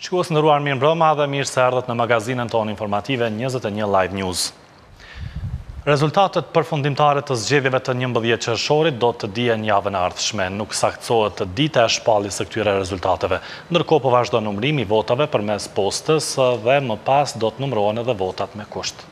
Shikues nderuar, mirëmbrëma dhe mirë se erdhët në magazinën tonë informative 21 Live News. Rezultatet përfundimtare të zgjedhjeve të 11 qershorit do të dihen javën e ardhshme. Nuk saktësohet dita e shpalljes së këtyre rezultateve. Ndërkohë po vazhdon numërimi i votave përmes postës dhe më pas do të numërohen edhe votat me kusht.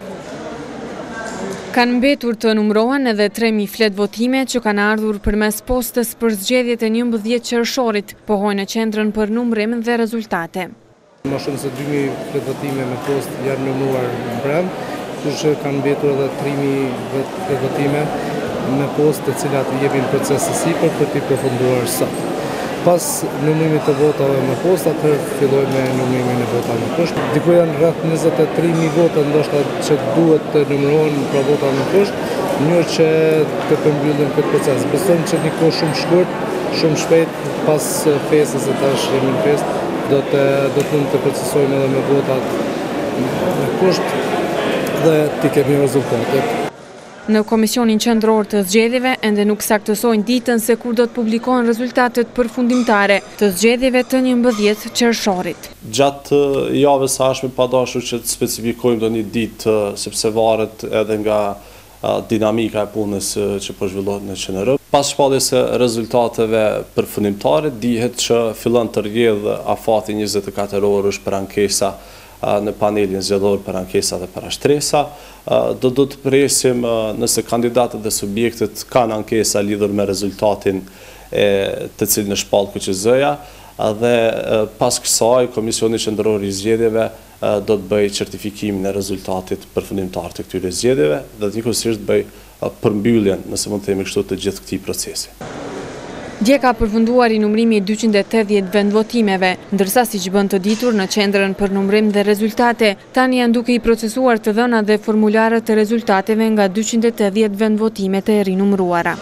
Kanë mbetur të numërohen edhe 3.000 flet votime që kanë ardhur përmes postës për zgjedhjet e 11 qershorit, pohoj në qendrën për numërim dhe rezultate. Më shumë se 2.000 flet votime me postë janë numëruar në brend, kurse kanë mbetur edhe 3.000 flet votime me postë të cilat jepin proces të sipër për t'i përfunduar sot. Pas numërimit të votave me postë, atëherë filloj me numërimin e votave me kusht. Diku janë rreth 23.000 vota ndoshta që duhet të numërohen për vota me kusht, në mënyrë që të përmbyllim këtë proces. Besojmë që një kohë shumë shkurt, shumë shpejt pas festës e tash jemi në festë, do të mund të procesojmë edhe me votat me kusht dhe t'i kemi rezultatet. Në Komisionin Qendror të Zgjedhjeve ende nuk saktësojnë ditën se kur do të publikohen rezultatet përfundimtare të zgjedhjeve të 11 qershorit. Gjatë javës së ardhshme pa dashur që të specifikojmë ndonjë ditë sepse varet edhe nga dinamika e punës që po zhvillohet në QNR. Pas shpalljes së rezultateve përfundimtare dihet që fillon të rrjedh afati 24 orësh për ankesa në panelin zgjedhor për ankesa dhe për ashtresa. Do të presim nëse kandidatët dhe subjektet kanë ankesa lidhur me rezultatin të cilin në shpallë KQZ-ja dhe pas kësaj Komisioni Qendror i Zgjedhjeve do të bëjë certifikimin e rezultatit përfundimtar të këtyre zgjedhjeve dhe njëkohësisht bëj përmbylljen, nëse mund të themi kështu, të gjithë këtij procesi. Dje ka përfunduar i numërimi 280 vendvotimeve, ndërsa siç bën të ditur në qendrën për numërim dhe rezultate, tani janë duke i procesuar të dhënat dhe formularët të rezultateve nga 280 vendvotime të rinumëruara.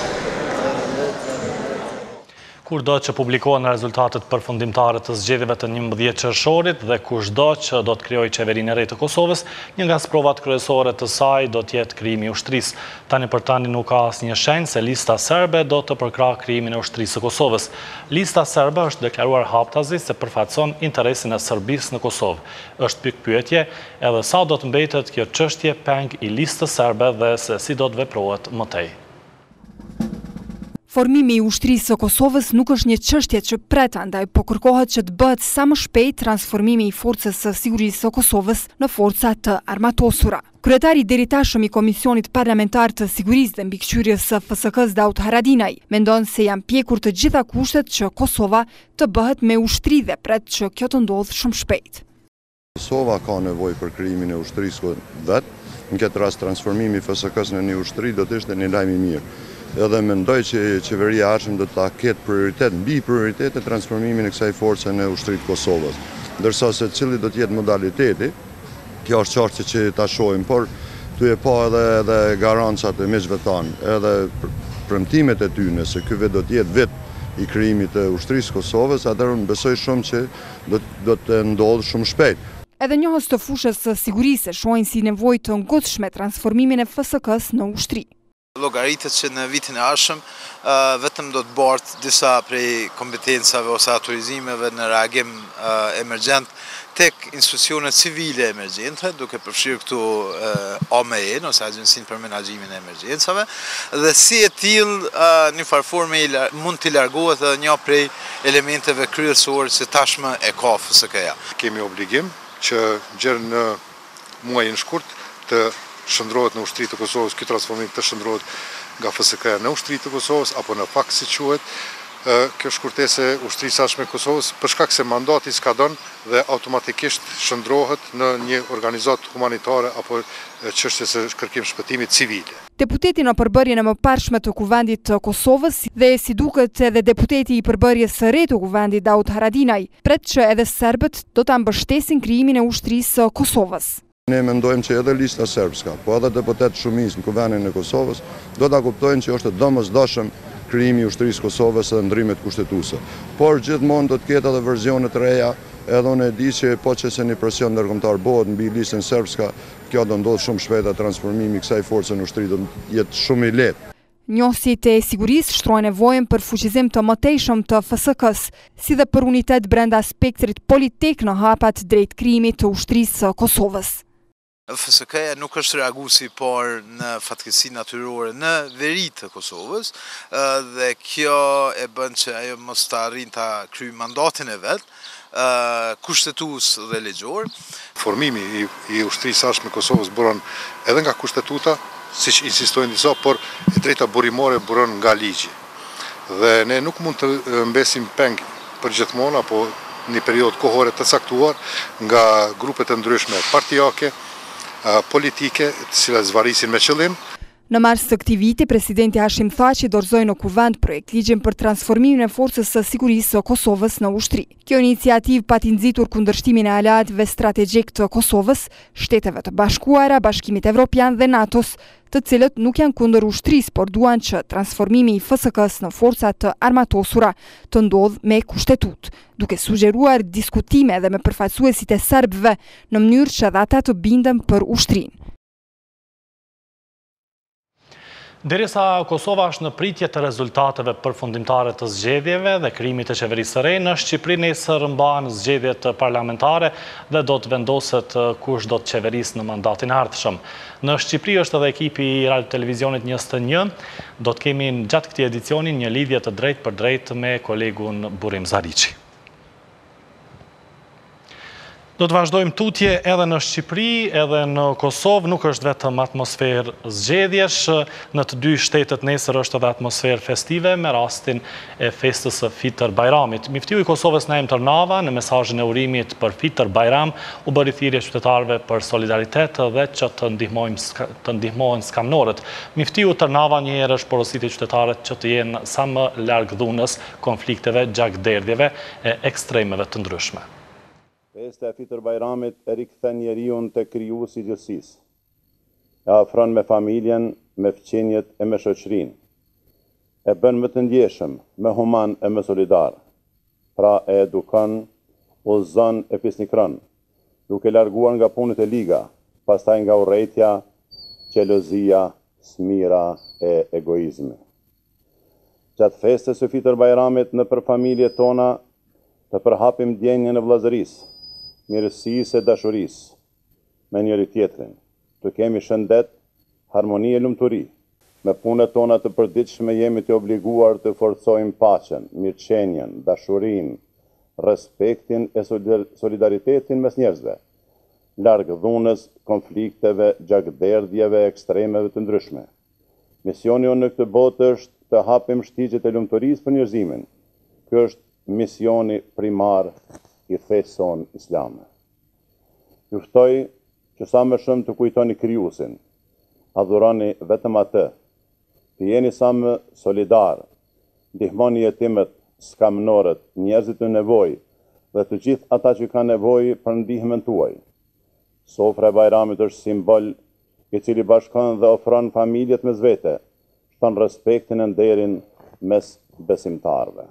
Kurdo që publikohen rezultatet përfundimtare të zgjedhjeve të 11 qershorit dhe kushdo që do të krijojë qeverinë e re të Kosovës, një nga provat kryesore të saj do të jetë krijimi i ushtrisë. Tani për tani nuk ka asnjë shenjë se lista serbe do të përkrahë krijimin e ushtrisë së Kosovës. Lista serbe është deklaruar haptazi se përfaqëson interesin e Serbisë në Kosovë. Është pikë pyetje edhe sa do të mbetet kjo çështje peng i listës serbe dhe se si do të veprohet më tej. Formimi i ushtrisë së Kosovës nuk është një çështje që pret, andaj po kërkohet që të bëhet sa më shpejt transformimi i forcës së sigurisë së Kosovës në forca të armatosura. Kryetari deri tashëm i Komisionit Parlamentar të Sigurisë dhe Mbikëqyrjes së FSK-s Daut Haradinaj mendon se janë pjekur të gjitha kushtet që Kosova të bëhet me ushtri dhe pret që kjo të ndodhë shumë shpejt. Kosova ka nevojë për krijimin e ushtrisë vet. Në këtë rast transformimi i FSK-s në një ushtri do të ishte një lajm i mirë. Edhe mendoj që qeveria e ardhshme do ta ketë prioritet mbi prioritete transformimin e kësaj force në ushtri të Kosovës. Ndërsa se cili do të jetë modaliteti, kjo është çështje që ta shohim, por tu e pa edhe garancat e miqve tanë, edhe premtimet e tyre se ky vit do të jetë vit i krijimit të ushtrisë së Kosovës, atëherë unë besoj shumë që do të ndodhë shumë shpejt. Edhe njohës të fushës së sigurisë shohin si nevojë të ngutshme transformimin e FSK-s në ushtri. Llogaritet që në vitin e ardhshëm vetëm do të bartë disa prej kompetencave ose autorizimeve në reagim emergjent tek institucionet civile emergjente, duke përfshirë këtu AME-n ose Agjencinë për Menaxhimin e Emergjencave, dhe si e tillë në farforme mund të largohet edhe një prej elementeve kryesore që tashmë e ka FSK-ja. Kemi obligim që gjërë në muajin shkurt të shndrohet në ushtri të Kosovës, ky transformim të shndrohet nga FSK-ja në ushtri të Kosovës apo në fakt si quhet, kjo shkurtesë e ushtrisë së ashme Kosovës për shkak se mandati s'ka dhënë dhe automatikisht shndrohet në një organizatë humanitare apo çështje së kërkim shpëtimit civile. Deputeti në përbërjen e mëparshme të Kuvendit të Kosovës dhe si duket edhe deputeti i përbërjes së re të Kuvendit Daut Haradinaj pret që edhe serbët do ta mbështesin krijimin e ushtrisë së Kosovës. Ne mendojmë që edhe lista serbska, po edhe deputet shumicë në Kuvendin e Kosovës, do ta kuptojnë që është domosdoshëm krijimi i ushtrisë së Kosovës dhe ndrymet kushtetuese. Por gjithmonë do të ketë edhe versione të reja, edhe unë e di që po që se një presion ndërkombëtar bëhet mbi listën serbska, kjo do ndodhë shumë shpejt, transformimi i kësaj force në ushtri do jetë shumë i lehtë. Njësit e sigurisë shtrojnë nevojën për fuqizim të mëtejshëm të FSK-s, si dhe për unitet brenda spektrit politik në hapat drejt krijimit të ushtrisë së Kosovës. FSK-ja nuk është reaguesi por në fatkeqësi natyrore në veri të Kosovës dhe kjo e bën që ajo mos të arrijë ta kryejë mandatin e vet, kushtetues dhe ligjor. Formimi i ushtrisë sashme Kosovës buron edhe nga kushtetuta, siç insistojnë disa, por e drejta burimore buron nga ligji. Dhe ne nuk mund të mbesim peng përgjithmonë apo një periudhë kohore të caktuar nga grupet e ndryshme partijake, politike, të cilat zvarisin me qëllim. Në mars të këtij viti, presidenti Hashim Thaçi dorëzoi në kuvend projekt ligjin për transformimin e forcës së sigurisë së Kosovës në ushtri. Kjo iniciativë pati nxitur kundërshtimin e aleatëve strategjik të Kosovës, Shteteve të Bashkuara, Bashkimit Evropian dhe NATO-s, të cilët nuk janë kundër ushtrisë, por duan që transformimi i FSK-s në forca të armatosura të ndodhë me kushtetut, duke sugjeruar diskutime edhe me përfaqësuesit e serbëve në mënyrë që dhe ata të bindën për ushtrinë. Derisa Kosova është në pritje të rezultateve përfundimtare të zgjedhjeve dhe krijimit të qeverisë së re, në Shqipëri nesër mbahen zgjedhjet parlamentare dhe do të vendoset kush do të qeverisë në mandatin e ardhshëm. Në Shqipëri është edhe ekipi i Radio Televizionit 21. Do të kemi gjatë këtij edicioni një lidhje të drejtë për drejtë me kolegun Burim Zariçi. Do të vazhdojmë tutje edhe në Shqipëri, edhe në Kosovë, nuk është vetëm atmosferë zgjedhjesh, në të dy shtetet nesër është edhe atmosferë festive me rastin e festës së Fitër Bajramit. Miftiu i Kosovës Naim Tërnava në mesazhin e urimit për Fitër Bajram u bëri thirrje qytetarëve për solidaritet dhe që të ndihmohen skamnorët. Miftiu Tërnava njëherë është porositi qytetarët që të jenë sa më larg dhunës, konflikteve, gjakderdhjeve e ekstremeve të ndryshme. Festa e Fitër Bajramit e rikthen njeriun të krijuesi i gjithësisë. E afron me familjen, me fqenjet e me shoqërinë. E bën më të ndjeshëm, më human e më solidar. Pra e edukon, udhëzon e pisnikron, duke larguar nga punët e liga, pastaj nga urrëtia, xhelozia, smira e egoizmi. Gjatë festës së Fitër Bajramit në për familjet tona të përhapim ndjenjën e vëllazërisë, mirësisë e dashurisë me njëri tjetrin, të kemi shëndet, harmoni e lumturi. Me punët tona të përditshme jemi të obliguar të forcojmë paqen, mirëqenjen, dashurinë, respektin e solidaritetin mes njerëzve, larg dhunës, konflikteve, gjakderdhjeve, ekstremeve të ndryshme. Misioni unë në këtë botë është të hapim shtigjet e lumturisë për njerëzimin. Ky është misioni primar i fesë son islame. Ju ftoj që sa më shumë të kujtoni krijuesin, adhuroni vetëm atë, të jeni sa më solidar, ndihmoni jetimet, skamnorët, njerëzit në nevojë dhe të gjithë ata që kanë nevojë për ndihmën tuaj. Sofra e Bajramit është simbol i cili bashkon dhe ofron familjet mes vete, shton respektin e nderin mes besimtarëve.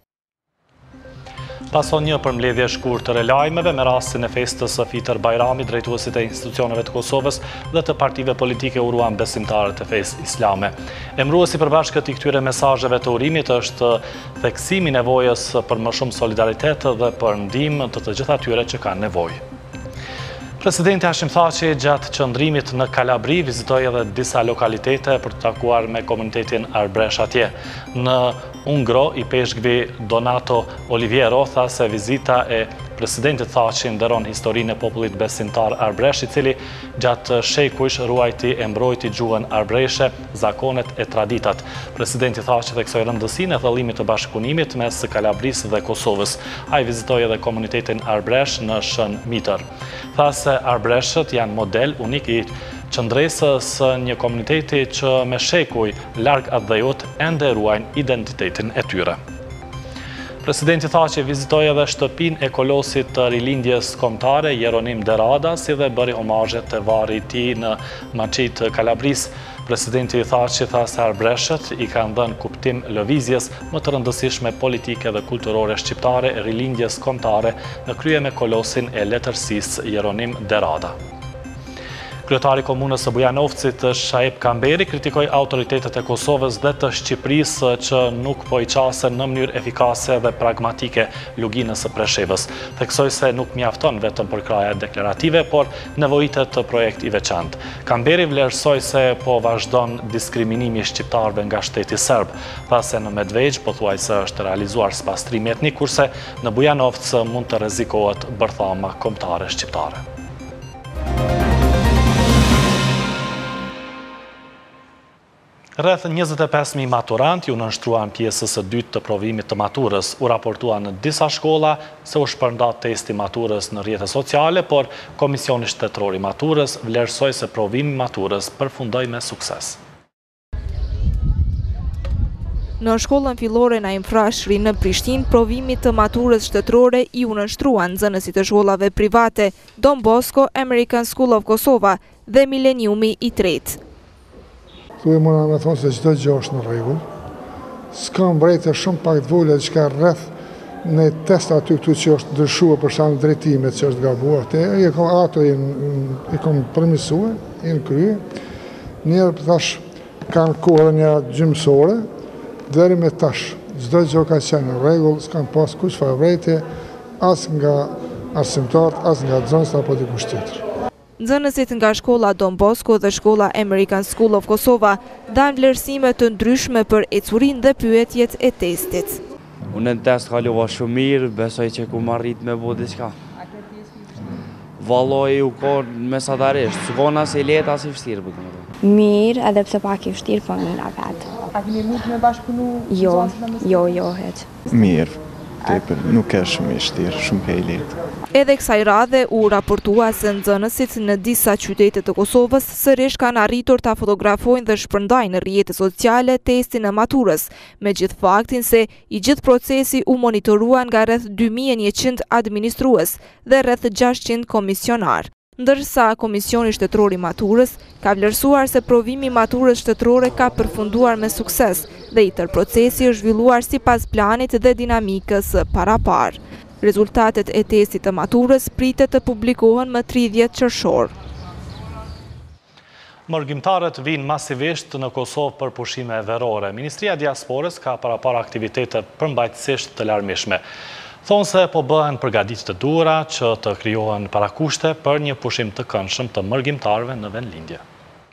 Pason një përmbledhje e shkurtër e lajmeve me rastin e festës së Fitër Bajramit, drejtuesit e institucioneve të Kosovës dhe të partive politike uruan besimtarët e fesë islame. Emëruesi përbashkët i këtyre mesazheve të urimit është theksimi i nevojës për më shumë solidaritet dhe për ndihmë të gjithë atyre që kanë nevojë. Presidenti Hashim Thaçi gjatë qëndrimit në Kalabri vizitoi edhe disa lokalitete për të takuar me komunitetin arbresh atje. Në Ungro i peshkvi Donato Oliviero tha se vizita e presidentit Thaçi nderon historinë e popullit besimtar arbresh, i cili gjatë shekuj ruajti e mbrojti gjuhën arbreshe, zakonet e traditat. Presidenti Thaçi theksoi rëndësinë e thellimit të bashkëpunimit mes Kalabrisë dhe Kosovës. Ai vizitoi edhe komunitetin arbresh në Shën Mitër. Tha se arbreshët janë model unik i qëndresës një komuniteti që me shekuj larg atë dhejut ende ruajnë identitetin e tyre. Presidenti Thaçi vizitoi edhe shtëpinë e kolosit të rilindjes kombëtare Jeronim Derada, si dhe bëri omazhe te varri i tij në Maçit Kalabrisë. Presidenti Thaçi tha se arbreshët i kanë dhënë kuptim lëvizjes më të rëndësishme politike dhe kulturore shqiptare rilindjes kombëtare në krye me kolosin e letërsisë Jeronim Derada. Kryetari komunës së Bujanovcit, Shaib Kamberi, kritikoi autoritetet e Kosovës dhe të Shqipërisë që nuk po i qasen në mënyrë efikase dhe pragmatike luginës së Preshevës. Theksoi se nuk mjafton vetëm për kraje deklarative, por nevojitet të projekt i veçantë. Kamberi vlerësoi se po vazhdon diskriminimi i shqiptarëve nga shteti serb, tha se në Medvegj pothuajse është realizuar spastrimi etnik, kurse në Bujanovc mund të rrezikohet bërthama kombëtare shqiptare. Rreth 25.000 maturantë ju nënshtruan pjesës së dytë të provimit të maturës. U raportua në disa shkolla se u shpërndat testi maturës në rrjetet sociale, por Komisioni Shtetëror i Maturës vlerësoi se provimi i maturës përfundoi me sukses. Në shkollën fillore Naim Frashëri në Prishtinë, provimi të maturës shtetërore i u nënshtruan nxënësit të shkollave private Don Bosco, American School of Kosova dhe Mileniumi i tretë. Tu e mëna me thonë se çdo gjë është në rregull. S'ka mbrejtje shumë pak të vogla diçka rreth në test aty këtu që është ndryshuar për shkak drejtimet që është gabuar. Ato i kam përmirësuar, janë krye. Njerë tash kanë kohën një gjymësore, deri me tash çdo gjë ka qenë në rregull, s'kan pas kush favorite as nga arsimtarët, as nga nxënësit apo dikush tjetër. Nxënësit nga shkolla Don Bosco dhe shkolla American School of Kosova dhanë vlerësime të ndryshme për ecurinë dhe pyetjet e testit. Unë në test kalova shumë mirë, besoj që ku marrit me bo diçka. Valloj u kohë mesatarisht, s'kona se lehtë as i vështirë për të. Mirë, edhe pse pak i vështirë, po mirë vetë. A keni mundë me bashkëpunu? Jo, het. Mirë, tepër, nuk e shumë i vështirë, shumë ke i lehtë. Edhe kësaj radhe u raportua se nxënësit në disa qytete të Kosovës sërish kanë arritur ta fotografojnë dhe shpërndajnë në rrjete sociale testin e maturës, me gjithë faktin se i gjithë procesi u monitoruan nga rreth 2100 administrues dhe rreth 600 komisionar. Ndërsa Komisioni Shtetëror i Maturës ka vlerësuar se provimi i maturës shtetërore ka përfunduar me sukses dhe i tërë procesi është zhvilluar sipas planit dhe dinamikës parapar. Rezultatet e testit të maturës pritet të publikohen më 30 qershor. Mërgjimtarët vinë masivisht në Kosovë për pushime verore. Ministria e Diasporës ka parapar aktivitete përmbajtësisht të larmishme. Thonë se po bëhen përgatitje të duhura që të krijohen parakushte për një pushim të këndshëm të mërgjimtarëve në vendlindje.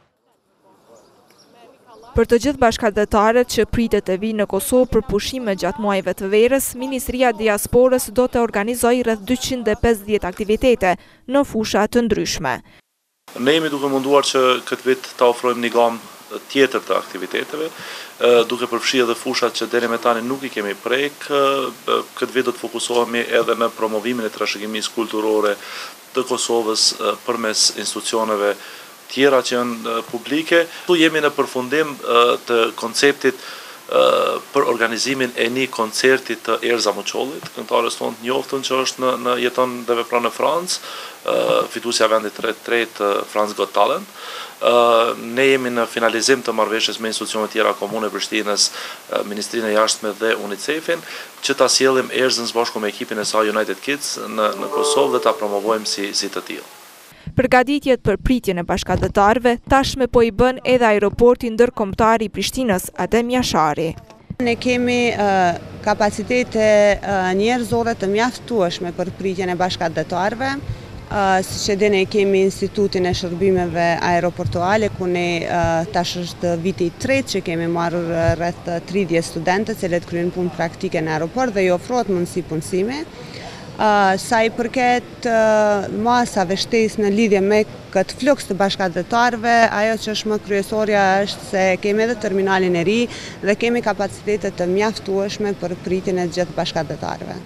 Për të gjithë bashkëdhetarët që pritet të vinë në Kosovë për pushime gjatë muajve të verës, Ministria e Diasporës do të organizojë rreth 250 aktivitete në fusha të ndryshme. Ne jemi duke munduar që këtë vit ta ofrojmë një gamë tjetër të aktiviteteve, duke përfshirë edhe fushat që deri me tani nuk i kemi prek. Këtë vit do të fokusohemi edhe në promovimin e trashëgimisë kulturore të Kosovës përmes institucioneve tjera që janë publike. Tu jemi në përfundim të konceptit për organizimin e një koncertit të Erza Muçollit, këngëtarës tonë të njoftën që është jeton dhe vepron në Francë, fituesja vendit të tretë France Got Talent. Ne jemi në finalizim të marrëveshjes me institucionet tjera komune Prishtinës, Ministrinë e Jashtme dhe UNICEF-in, që ta sjellim Erzën së bashku me ekipin e saj United Kids në Kosovë dhe ta promovojmë si të tillë. Përgatitjet për pritjen e bashkëdhetarëve tashme po i bën edhe aeroporti ndërkombëtar i Prishtinës, Adem Jashari. Ne kemi kapacitete njerëzore të mjaftueshme për pritjen e bashkëdhetarëve. Si që dine kemi Institutin e Shërbimeve Aeroportuale, ku ne tash është viti i tretë që kemi marrur rreth 30 studentë që kryejnë punë praktike në aeroport dhe i ofrohet mundësi punësimi. Sa i përket masave shtesë në lidhje me këtë fluks të bashkëdhetarëve, ajo që është më kryesorja është se kemi edhe terminalin e ri dhe kemi kapacitetet të mjaftueshme për pritjen e gjithë bashkëdhetarëve.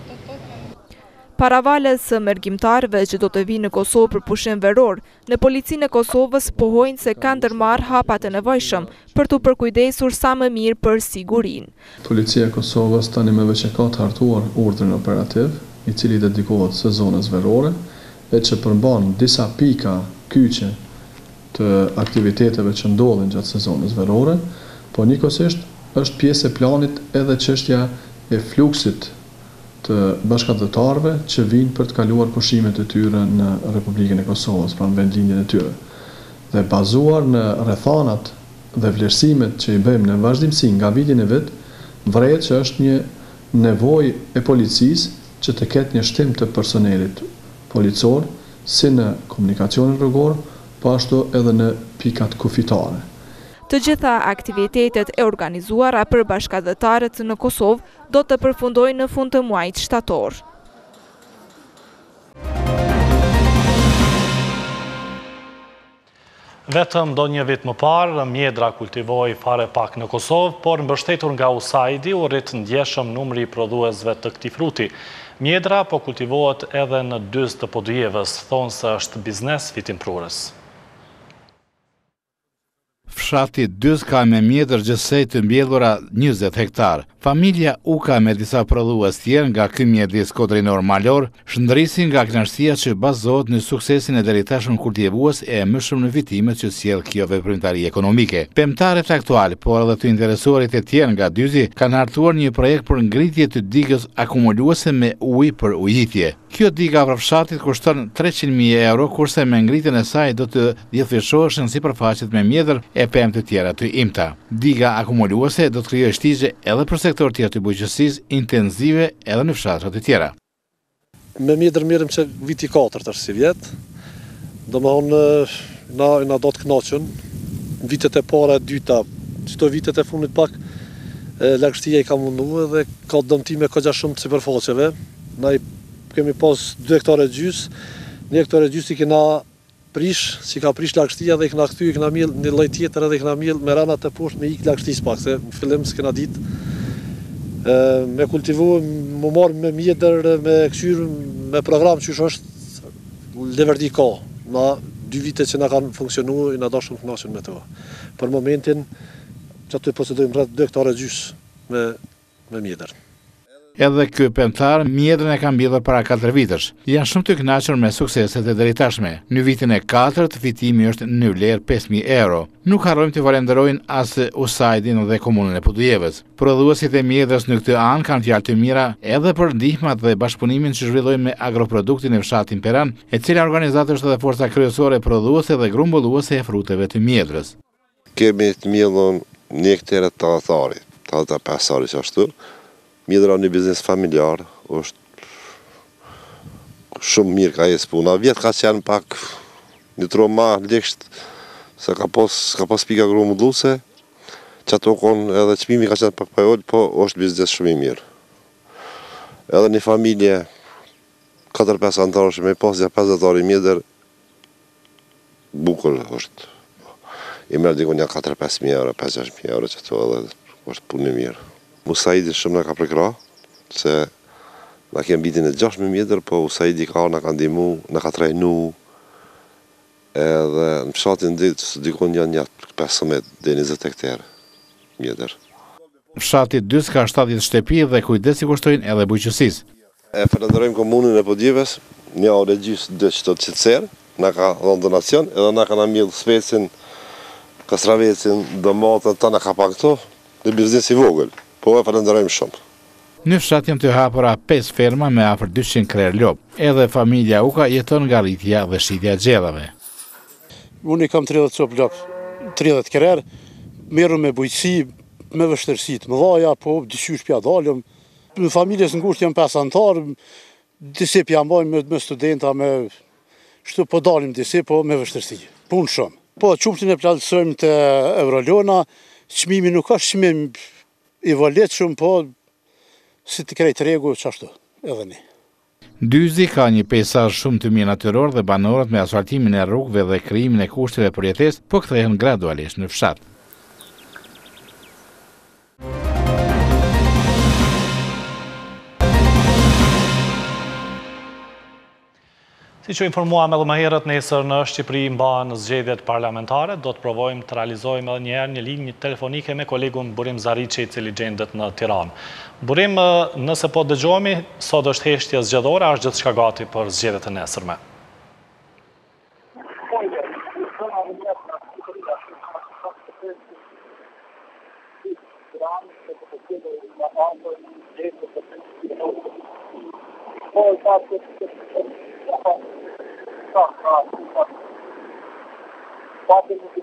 Paravales mërgjimtarëve që do të vinë në Kosovë për pushim veror, në Policinë e Kosovës pohojnë se kanë ndërmarrë hapa të nevojshëm për të përkujdesur sa më mirë për sigurinë. Policia e Kosovës tani me veç e ka të hartuar urdhrin operativ, i cili dedikohet sezonës verore, e që përmban disa pika kyçe të aktiviteteve që ndodhin gjatë sezonës verore, po njëkohësisht është pjesë e planit edhe çështja e fluksit të bashkëdhetarëve që vinë për të kaluar pushimet e tyre në Republikën e Kosovës, pra në vendlindjen e tyre. dhe bazuar në rrethanat dhe vlerësimet që i bëjmë në vazhdimsi nga vitin e vet, vret që është një nevojë e policisë që të ketë një shtim të personelit policor, si në komunikacionin rrugor, po ashtu edhe në pikat kufitare. Të gjitha aktivitetet e organizuara për bashkëdhëtarët në Kosovë do të përfundojnë në fund të muajit shtator. Vetëm do një vit më parë, mjedra kultivoi fare pak në Kosovë, por mbështetur nga USAID u rrit ndjeshëm numri i prodhuesve të këtij fruti. Mjedra po kultivohet edhe në dyz të podujevës, thonë se është biznes fitimprurës. Fshati Dyz ka me mjedër gjësej të mbjellura 20 hektar. Familja Uka me disa prodhues tjerë nga ky mjedis kodrinor malor shndrisin nga kënaqësia që bazohet në suksesin e deritashëm kultivues e mëshëm në vitimet që sjell kjo veprimtari ekonomike. Pemtarët aktual, por edhe të interesuarit e tjerë nga Dyzi, kanë hartuar një projekt për ngritje të digës akumuluese me ujë për ujitje. Kjo diga për fshatit kushton 300.000 euro, kurse me ngritjen e saj do të djethfishoheshin sipërfaqet me mjedër e pemë të tjera të imta. Diga akumuluese do të krijojë shtigje edhe për sektor tjerë të bujqësisë intenzive edhe në fshatrat e tjera. Me mjedër mirëm që viti 4 është si vjet, domethënë na do të kënaqën. Vitet e para, dyta, çdo vitet e fundit pak lagështia i ka munduar dhe ka dëmtime kogja shumë të sipërfaqeve. Na kemi pas 2 hektare gjys, 1 hektare gjys i kena prish, si ka prish lagështia dhe i kena kthy, i kena miell një lloj tjetër edhe i kena miell me rana të poshtë me ik lagështis pak, se në fillim s'kena ditë. Me kultivu, më marrë me mjedër, me këshyr, me program që është leverdi ka. Na 2 vite që na kanë funksionu, i na da shumë kënaqur me to. Për momentin, që aty posedojmë rreth 2 hektare gjys me mjedër. Edhe ky pemtar mjedrën e ka mbjellur para 4 vitesh. Janë shumë të kënaqur me sukseset e deritashme. Në vitin e 4 fitimi është në vlerë 5.000 euro. Nuk harrojmë të falenderojnë as USAID-in dhe komunën e Podujevës. Prodhuesit e mjedrës në këtë anë kanë fjalë të mira edhe për ndihmat dhe bashkëpunimin që zhvillojnë me agroproduktin e fshatin Peran, e cila organizatë është edhe forca kryesore prodhuese dhe grumbulluese e fruteve të mjedrës. Kemi të mjedhën 1 hektar të atharit, 85 ari që ashtu. Mjedra një biznes familjar, është shumë mirë ka jesë puna. Vjetë ka qenë pak një tro ma leksht, se ka pas pika grumbulluese, që ato konë edhe qmimi ka qenë pak pajol, po është biznes shumë i mirë. Edhe një familje, 4-5 antarë që me pasja 50 ari mjedër, bukur është. I merë dikon një 4-5.000 euro, 5-6.000 euro që ato edhe është punë mirë. USAID shumë në ka prekra, se na kemë bitin e 6.000 mjedër, po USAID ka na ka ndihmu, na ka trajnu, edhe në fshatin ditë dikon janë 15 dhe 20 hektar mjedër. Fshati Dyz ka 70 shtëpi dhe kujdesi kushtojnë edhe bujqësisë. E falenderojmë komunën e Podujevës, një orë gjysë 2 qytet qetëser, na ka dhënë donacion, edhe na kanë mbjell specin, kastravecin, domatën, ta na ka pakto, në biznes i vogël. Po e falenderojmë shumë. Në fshat janë të hapura 5 ferma me afër 200 krerë lop. Edhe familja Uka jeton nga rritja dhe shitja gjellave. Unë i kam 30 cop lop, 30 krerë, merru me bujqësi, me vështërsi të mëdha, po dyqysh pja dalëm. Në familjes ngushtë janë 5 antarë, disi pja mbajmë me studenta, me shtu po dalim disi, po me vështërsi. Punë shumë. Po qumshtin e plotësojmë të Eurolona, çmimi nuk është çmim i valet shumë, po si të krejt regu që ashtu, edhe ne. Dyzi ka një pejsazh shumë të mirë natyror dhe banorët me asfaltimin e rrugëve dhe krijimin e kushteve për jetesë po kthehen gradualisht në fshat. Si që informuam edhe më herët, nesër në Shqipëri mbahen zgjedhjet parlamentare, do të provojmë të realizojmë edhe njëherë një linjë telefonike me kolegun Burim Zariçi, i cili gjendet në Tiranë. Burim, nëse po dëgjohemi, sot është heshtja zgjedhore, është gjithçka gati për zgjedhjet e nesërme? parte në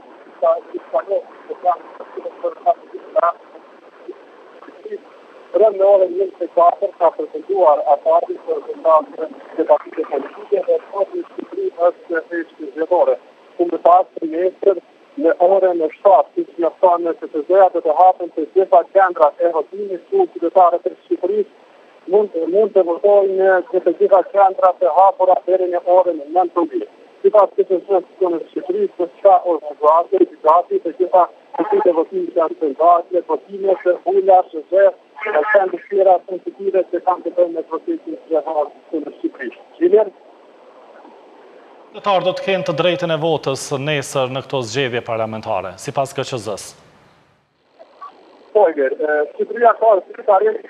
rënd në orën 24 ka prezentuar apati për rezultate të partite politike dhe partite Shqipëri është heqë zgjedhore. Unë pasë nesër në orën 7, siç njofton në STZ-a do të hapen të gjitha qendrat e votimit ku qytetarët e Shqipërisë mund të votojnë në të gjitha qendrat e hapura deri në orën 19. Sipas STZ-s në Shqipëri, për çka organizatë gati të gjitha partite votimit janë të ndarë, votimet e ula, STZ, ka qenë të tjera sensitive që kanë të bëjnë me procesin zgjedhor në Shqipëri. Qytetarët do të kenë të drejtën e votës nesër në këto zgjedhje parlamentare, sipas KQZ-s. Shqipëria ka qytetarisht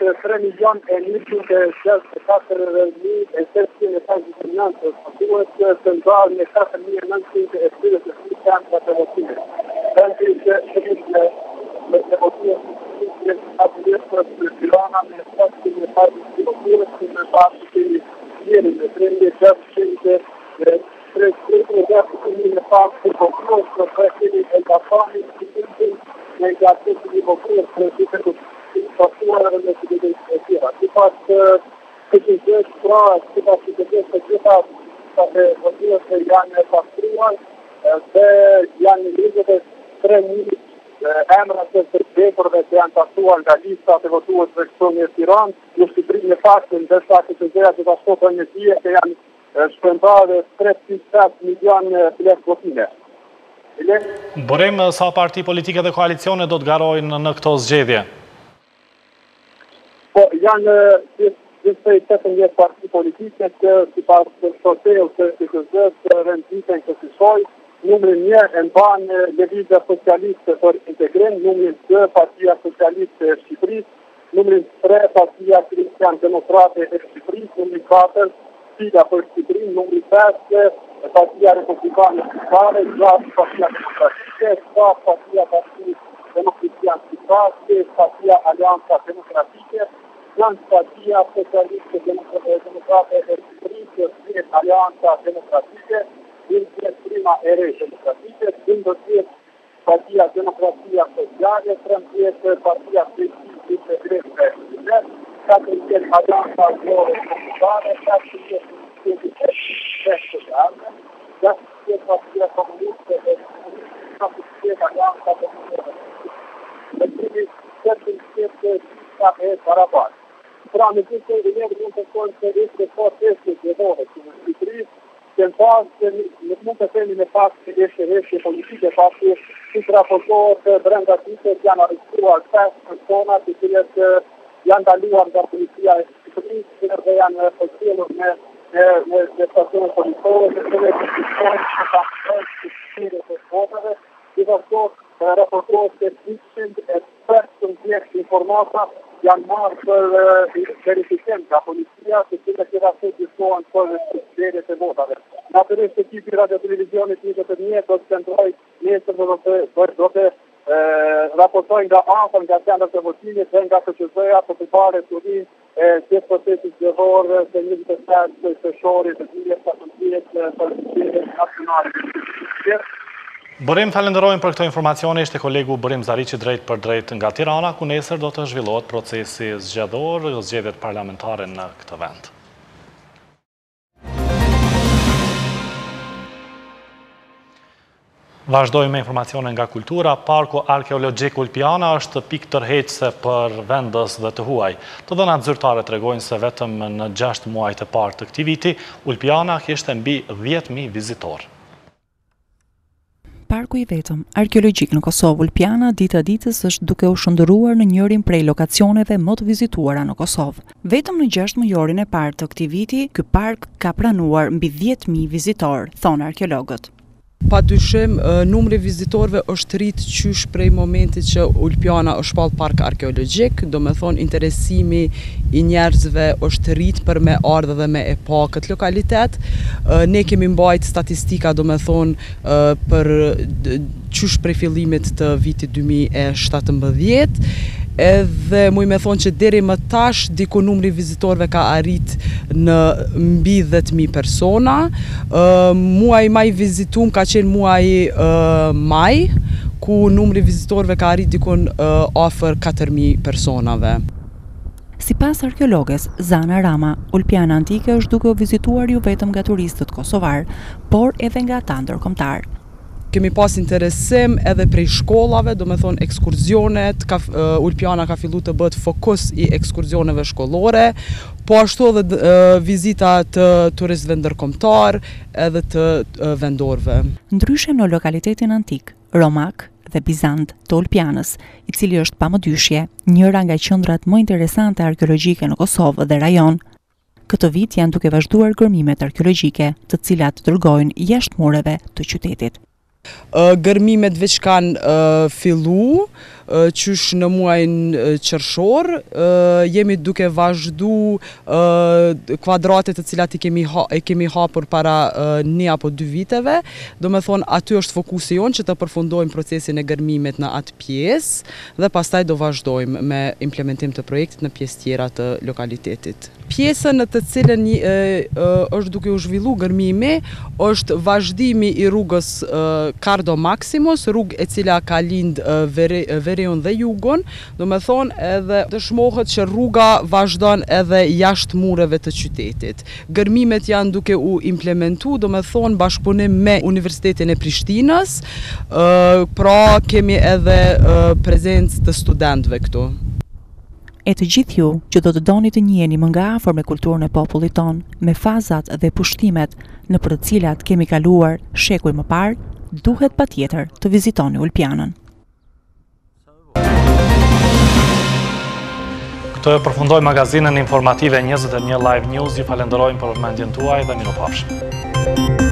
3.164.759 duhet të ndarë në 4.933 qendrat e votimit. Vendi që me votimit abilitës për Tirana me 7.5 në pasë të njëri me 3.600 në pasë të votimit në projektimi e Gafani në gjatë të një votimit në të të pasuarë në të të tjera. Sipas KQZ-s pra, sipas KQZ-s të gjitha të votimit janë pastruar dhe janë lidhët 3.000 emrat të përgjegjurve që janë pasuar nga lista të votuesve këtu në Tiranë, në Shqipëri në faktin ndërsa KQZ-a do ta shkopën në dije që janë shpërndarë 3.7 milion bilet votime. Burim, sa parti politike dhe koalicione do të garojnë në këto zgjedhje? Po, janë gjithsej 18 parti politike që sipas shorteut të KQZ-s renditen kësaj. Numrin 1 e mban Lëvizja Socialiste për Integrim, numrin 2 Partia Socialiste e Shqipërisë, numrin 3 Partia Kristian Demokrate e Shqipërisë, numrin 4 Sfida për Shqipërinë, numrin 5 Partia Republikane Shqiptare, 6 Partia Demokratike, 7 Partia Demokratian Shqiptare, Partia Alianca Demokratike, 9 Partia Socialiste Demokrate e Shqipërisë, 10 Alianca Demokratike, 10 Prima e Re Demokratike, 12 Partia Demokratia Sociale, 13 Partia Kristian Integrime e Shqipërisë, 14 Alianca Komunitare, 14 Partia Komuniste e Shqipërisë, 14 Alianca Komunitare. E barabar. Pra në gjithë të njërë mund të konë të rishtë të testë zgjedhore që në Shqipëri, që në pas që nuk mund të themi në pas që reshje politike, pas që si të raportohet brenda ditës janë arrestuar 5 persona të cilët janë daluar nga policia e Shqipërisë dhe janë përcjellur në stacione policore dhe të cilët që të votave, gjithashtu raportohet se 205 informata janë marrë për verifikim nga policia, të cilët gjithashtu diskutohen për zgjedhjet e votave. Natyrisht ekipi radio-televizionit 21 do të qëndrojë nesër do të raportojnë nga afër nga qendrat e votimit dhe nga KQZ-a për të parë studim e gjithë procesit zgjedhor të 25 shtatori të 2017 për zgjedhjet nacionale. Burim, falenderojmë për këto informacione, ishte kolegu Burim Zariqi drejt për drejt nga Tirana, ku nesër do të zhvillohet procesi zgjedhor, zgjedhjet parlamentare në këtë vend. Vazhdojmë me informacione nga kultura. Parku Arkeologjik Ulpiana është pikë tërheqëse për vendës dhe të huaj. Të dhënat zyrtare tregojnë se vetëm në 6 muajt e parë të këtij viti, Ulpiana kishte mbi 10.000 vizitorë. Parku i vetëm arkeologjik në Kosovë Ulpiana dita ditës është duke u shndëruar në njërin prej lokacioneve më të vizituara në Kosovë. Vetëm në 6 mujorin e parë të këtij viti, ky park ka pranuar mbi 10.000 vizitorë, thonë arkeologët. Pa dyshim, numri vizitorëve është rrit qysh prej momentit që Ulpiana është shpall park arkeologjik, do me thonë interesimi i njerëzve është rrit për me ardhe dhe me e pa këtë lokalitet. Ne kemi mbajt statistika, do me thonë, për qysh prej fillimit të vitit 2017, edhe muj me thonë që deri më tash diku numri vizitorëve ka arrit në mbi 10.000 persona. Muaj maj vizitum ka qenë muaj maj, ku numri vizitorëve ka arrit dikun afër 4.000 personave. Sipas arkeologes Zana Rama, Ulpiana Antike është duke u vizituar jo vetëm nga turistët kosovar, por edhe nga ata ndërkombëtar. Kemi pas interesim edhe prej shkollave, do me thonë ekskurzionet, Ulpiana ka fillu të bëhet fokus i ekskurzioneve shkollore, po ashtu edhe vizita të turistëve ndërkombëtar edhe të vendorëve. Ndryshe në lokalitetin antik, Romak dhe Bizant të Ulpianës, i cili është pamëdyshje njëra nga qendrat më interesante arkeologjike në Kosovë dhe rajon. Këtë vit janë duke vazhduar gërmimet arkeologjike, të cilat dërgojnë jashtëmoreve të qytetit. Gërmimet veç kanë fillu, qysh në muajin qershor, jemi duke vazhdu kvadratet të cilat i kemi hapur para 1 apo 2 viteve. Do me thonë, aty është fokusi jonë që të përfundojmë procesin e gërmimet në atë pjesë dhe pastaj do vazhdojmë me implementim të projektit në pjesë tjera të lokalitetit. Pjesën në të cilën është duke u zhvillu gërmimi është vazhdimi i rrugës Kardo Maximus, rrugë e cila ka lind Veriun dhe Jugon, do me thonë edhe dëshmohet që rruga vazhdon edhe jashtë mureve të qytetit. Gërmimet janë duke u implementu, do me thonë bashkëpunim me Universitetin e Prishtinës, pra kemi edhe prezencë të studentëve këtu. E të gjithë ju që do të doni të njiheni më nga afër me kulturën e popullit ton, me fazat dhe pushtimet në për të cilat kemi kaluar shekuj më parë, duhet patjetër të vizitoni Ulpianën. Këtë përfundoi magazinën informative 21 Live News. Ju falenderojmë për vëmendjen tuaj dhe mirupafshim.